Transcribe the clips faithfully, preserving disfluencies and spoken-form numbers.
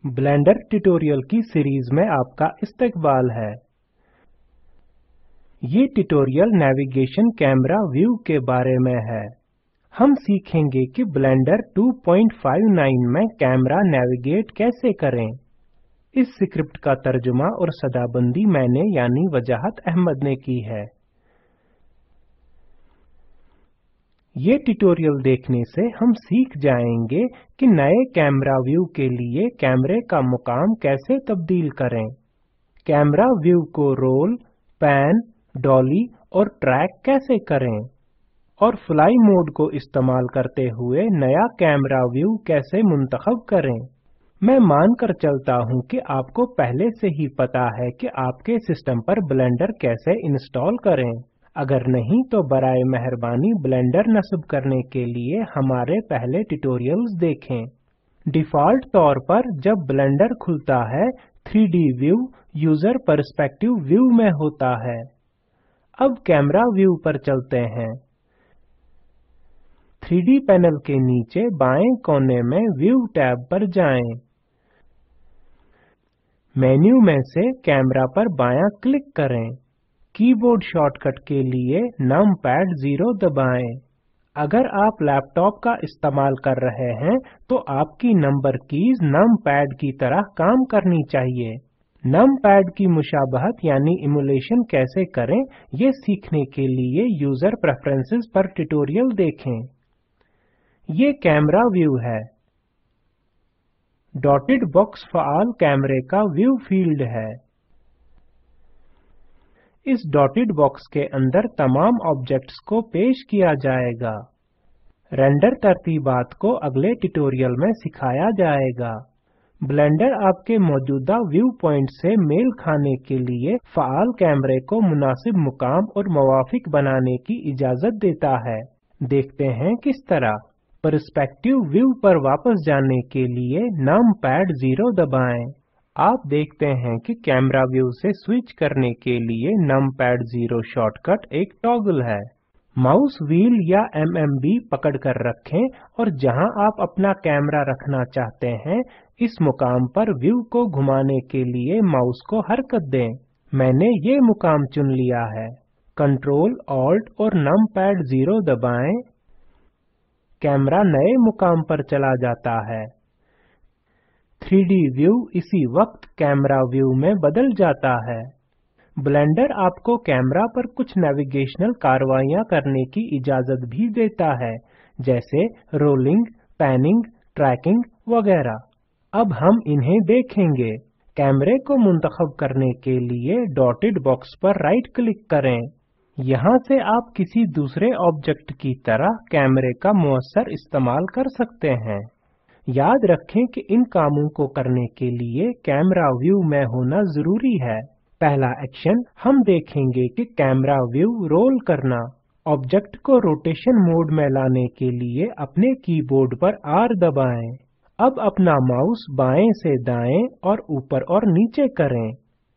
Blender tutorial की series में आपका इस्तकबाल है। ये ट्यूटोरियल नेविगेशन कैमरा व्यू के बारे में है। हम सीखेंगे कि Blender two point five nine में कैमरा नेविगेट कैसे करें। इस स्क्रिप्ट का तर्जुमा और सदाबंदी मैंने यानी वजाहत अहमद ने की है। ये ट्यूटोरियल देखने से हम सीख जाएंगे कि नए कैमरा व्यू के लिए कैमरे का मुकाम कैसे तब्दील करें, कैमरा व्यू को रोल, पैन, डॉली और ट्रैक कैसे करें, और फ्लाई मोड को इस्तेमाल करते हुए नया कैमरा व्यू कैसे मुंतखब करें। मैं मानकर चलता हूं कि आपको पहले से ही पता है कि आपके सिस्टम पर ब्लेंडर कैसे इंस्टॉल करें। अगर नहीं तो बराए मेहरबानी ब्लेंडर नस्ब करने के लिए हमारे पहले ट्यूटोरियल्स देखें। डिफ़ॉल्ट तौर पर जब ब्लेंडर खुलता है three D view user perspective view में होता है। अब कैमरा व्यू पर चलते हैं। थ्री डी पैनल के नीचे बाएं कोने में व्यू टैब पर जाएं। मेन्यू में से कैमरा पर बायां क्लिक करें। कीबोर्ड शॉर्टकट के लिए नमपैड ज़ीरो दबाएं। अगर आप लैपटॉप का इस्तेमाल कर रहे हैं तो आपकी नंबर कीज नमपैड की तरह काम करनी चाहिए। नमपैड की मुशाबहत यानी इमुलेशन कैसे करें, ये सीखने के लिए यूजर प्रेफरेंसेस पर ट्यूटोरियल देखें। ये कैमरा व्यू है। डॉटेड बॉक्स फ़आल कैमरे का व्यू फील्ड है। इस डॉटेड बॉक्स के अंदर तमाम ऑब्जेक्ट्स को पेश किया जाएगा। रेंडर तरतीबात को अगले ट्यूटोरियल में सिखाया जाएगा। ब्लेंडर आपके मौजूदा व्यू पॉइंट से मेल खाने के लिए फ़आल कैमरे को मुनासिब मुकाम और मवाफिक बनाने की इजाजत देता है। देखते हैं किस तरह। पर्सपेक्टिव व्यू पर वापस जाने के लिए नमपैड ज़ीरो दबाएं। आप देखते हैं कि कैमरा व्यू से स्विच करने के लिए नमपैड ज़ीरो शॉर्टकट एक टॉगल है। माउस व्हील या एम एम बी पकड़कर रखें और जहां आप अपना कैमरा रखना चाहते हैं इस मुकाम पर व्यू को घुमाने के लिए माउस को हरकत दें। मैंने ये मुकाम चुन लिया है। कंट्रोल ऑल्ट और नमपैड ज़ीरो दबाएं। कैमरा नए मुकाम पर चला जाता है। थ्री डी व्यू इसी वक्त कैमरा व्यू में बदल जाता है। ब्लेंडर आपको कैमरा पर कुछ नेविगेशनल कार्रवाइयां करने की इजाजत भी देता है, जैसे रोलिंग, पैनिंग, ट्रैकिंग वगैरह। अब हम इन्हें देखेंगे। कैमरे को मुंतखब करने के लिए डॉटेड बॉक्स पर राइट क्लिक करें। यहाँ से आप किसी दूसरे ऑब्जेक्ट की तरह कैमरे का मुअस्सर इस्तेमाल कर सकते हैं। याद रखें कि इन कामों को करने के लिए कैमरा व्यू में होना जरूरी है। पहला एक्शन हम देखेंगे कि कैमरा व्यू रोल करना। ऑब्जेक्ट को रोटेशन मोड में लाने के लिए अपने कीबोर्ड पर आर दबाएं। अब अपना माउस बाएं से दाएं और ऊपर और नीचे करें।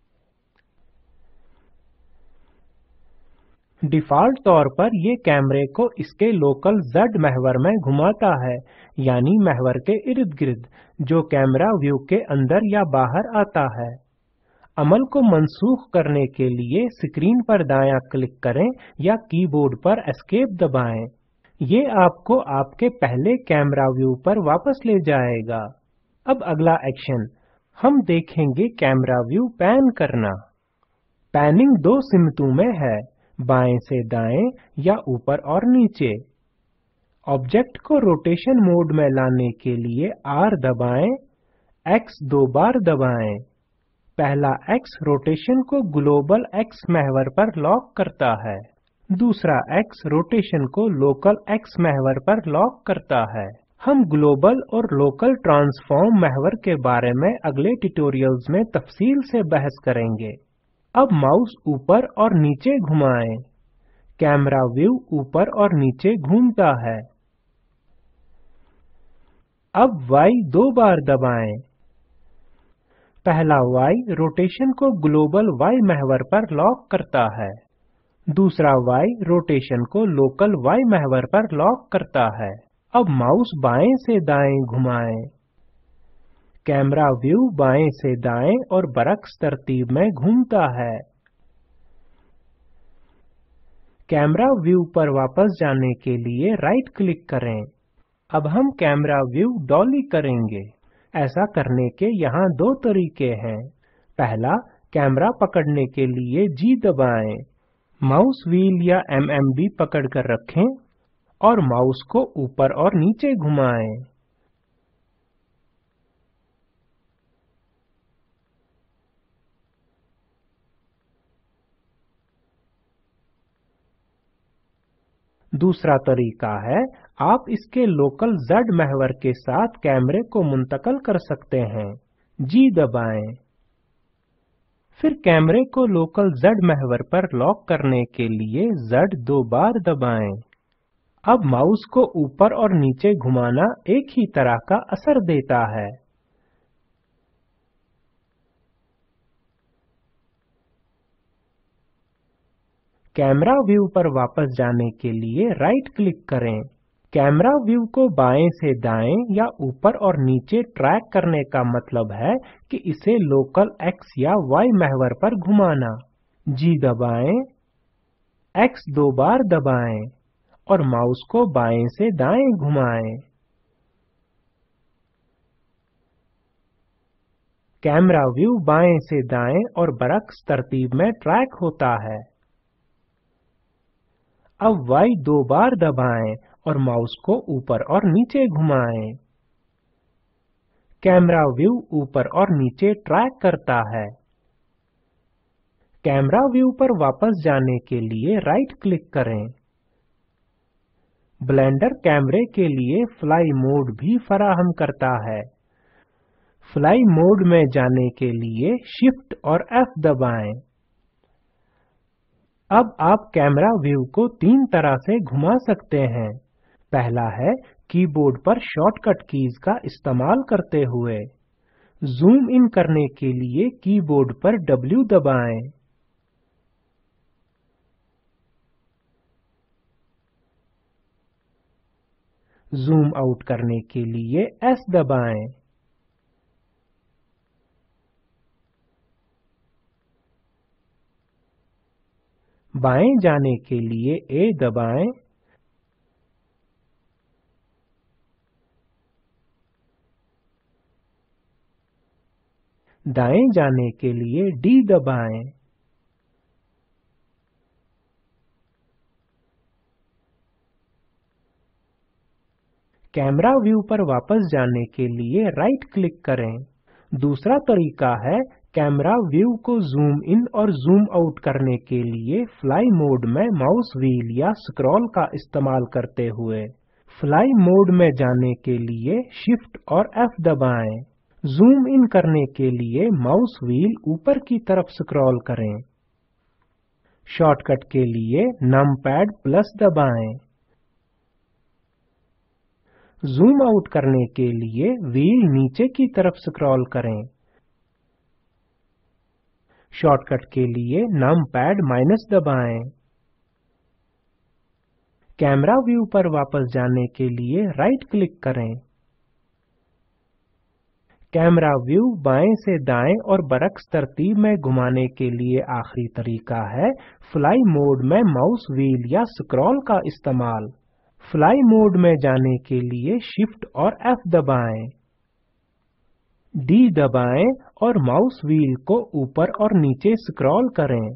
डिफ़ॉल्ट तौर पर ये कैमरे को इसके लोकल ज़ेड महवर में घुमाता है, यानी महवर के इर्द गिर्द, जो कैमरा व्यू के अंदर या बाहर आता है। अमल को मनसूख करने के लिए स्क्रीन पर दायां क्लिक करें या कीबोर्ड पर एस्केप दबाएं। ये आपको आपके पहले कैमरा व्यू पर वापस ले जाएगा। अब अगला एक्शन हम देखेंगे कैमरा व्यू पैन करना। पैनिंग दो सिमतों में है, बाएं से दाएं या ऊपर और नीचे। ऑब्जेक्ट को रोटेशन मोड में लाने के लिए आर दबाएं, एक्स दो बार दबाएं। पहला एक्स रोटेशन को ग्लोबल एक्स महवर पर लॉक करता है। दूसरा एक्स रोटेशन को लोकल एक्स महवर पर लॉक करता है। हम ग्लोबल और लोकल ट्रांसफॉर्म महवर के बारे में अगले ट्यूटोरियल्स में तफसील से बहस करेंगे। अब माउस ऊपर और नीचे घुमाएं। कैमरा व्यू ऊपर और नीचे घूमता है। अब Y दो बार दबाएं। पहला Y रोटेशन को ग्लोबल Y महवर पर लॉक करता है। दूसरा Y रोटेशन को लोकल Y महवर पर लॉक करता है। अब माउस बाएं से दाएं घुमाएं। कैमरा व्यू बाएं से दाएं और बरक्स तरतीब में घूमता है। कैमरा व्यू पर वापस जाने के लिए राइट क्लिक करें। अब हम कैमरा व्यू डॉली करेंगे। ऐसा करने के यहाँ दो तरीके हैं। पहला, कैमरा पकड़ने के लिए जी दबाएं। माउस व्हील या एम एम बी पकड़कर रखें और माउस को ऊपर और नीचे घुमाएं। दूसरा तरीका है, आप इसके लोकल ज़ेड महवर के साथ कैमरे को मुंतकल कर सकते हैं। जी दबाएं। फिर कैमरे को लोकल ज़ेड महवर पर लॉक करने के लिए ज़ेड दो बार दबाएं। अब माउस को ऊपर और नीचे घुमाना एक ही तरह का असर देता है। कैमरा व्यू पर वापस जाने के लिए राइट क्लिक करें। कैमरा व्यू को बाएं से दाएं या ऊपर और नीचे ट्रैक करने का मतलब है कि इसे लोकल एक्स या वाई महवर पर घुमाना। जी दबाएं, एक्स दो बार दबाएं और माउस को बाएं से दाएं घुमाएं। कैमरा व्यू बाएं से दाएं और बरक्स तरतीब में ट्रैक होता है। अब वाई दो बार दबाएं और माउस को ऊपर और नीचे घुमाएं। कैमरा व्यू ऊपर और नीचे ट्रैक करता है। कैमरा व्यू पर वापस जाने के लिए राइट क्लिक करें। ब्लेंडर कैमरे के लिए फ्लाई मोड भी फराहम करता है। फ्लाई मोड में जाने के लिए शिफ्ट और एफ दबाएं। अब आप कैमरा व्यू को तीन तरह से घुमा सकते हैं। पहला है कीबोर्ड पर शॉर्टकट कीज का इस्तेमाल करते हुए। जूम इन करने के लिए कीबोर्ड पर डब्ल्यू दबाएं। जूम आउट करने के लिए एस दबाएं। बाएं जाने के लिए ए दबाएं। दाएं जाने के लिए डी दबाएं। कैमरा व्यू पर वापस जाने के लिए राइट क्लिक करें। दूसरा तरीका है कैमरा व्यू को जूम इन और जूम आउट करने के लिए फ्लाई मोड में माउस व्हील या स्क्रॉल का इस्तेमाल करते हुए। फ्लाई मोड में जाने के लिए शिफ्ट और एफ दबाएं। जूम इन करने के लिए माउस व्हील ऊपर की तरफ स्क्रॉल करें। शॉर्टकट के लिए नमपैड प्लस दबाएं। जूम आउट करने के लिए व्हील नीचे की तरफ स्क्रॉल करें। शॉर्टकट के लिए नमपैड माइनस दबाएं। कैमरा व्यू पर वापस जाने के लिए राइट क्लिक करें। कैमरा व्यू बाएं से दाएं और बरक्स तरतीब में घुमाने के लिए आखिरी तरीका है फ्लाई मोड में माउस व्हील या स्क्रॉल का इस्तेमाल। फ्लाई मोड में जाने के लिए शिफ्ट और एफ दबाएं। डी दबाएं और माउस व्हील को ऊपर और नीचे स्क्रॉल करें।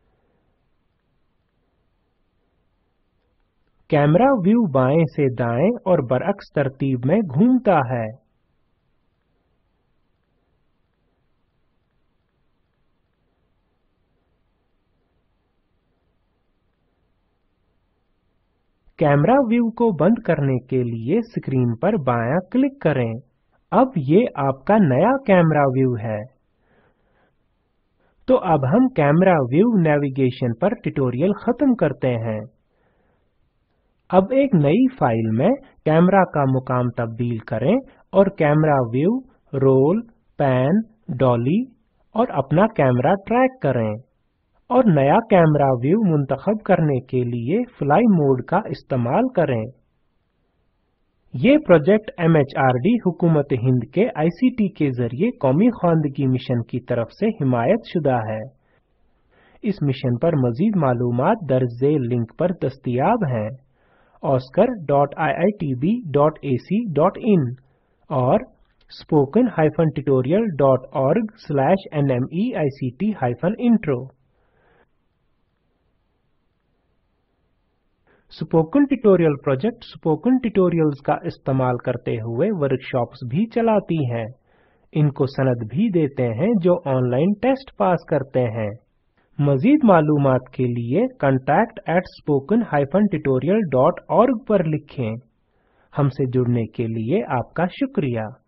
कैमरा व्यू बाएं से दाएं और बरअक्स तरतीब में घूमता है। कैमरा व्यू को बंद करने के लिए स्क्रीन पर बायां क्लिक करें। अब ये आपका नया कैमरा व्यू है। तो अब हम कैमरा व्यू नेविगेशन पर ट्यूटोरियल खत्म करते हैं। अब एक नई फाइल में कैमरा का मुकाम तब्दील करें और camera view, roll, pan, dolly और अपना कैमरा ट्रैक करें। और नया कैमरा व्यू मुंतखब करने के लिए फ्लाई मोड का इस्तेमाल करें। ये project M H R D हुकूमत हिंद के आई सी टी के जरिए कौमी ख्वानदगी मिशन की तरफ से हिमायत शुदा है। इस मिशन पर मजीद मालूमात दर्ज झेल लिंक पर दस्तयाब हैं oscar dot i i t b dot a c dot in और spoken dash tutorial dot org slash nmeict hyphen intro। Spoken tutorial project spoken tutorials का इस्तेमाल करते हुए वर्कशॉप्स भी चलाती हैं। इनको सनद भी देते हैं जो ऑनलाइन टेस्ट पास करते हैं। मजीद मालूमात के लिए contact at spoken dash tutorial dot org पर लिखें। हमसे जुड़ने के लिए आपका शुक्रिया।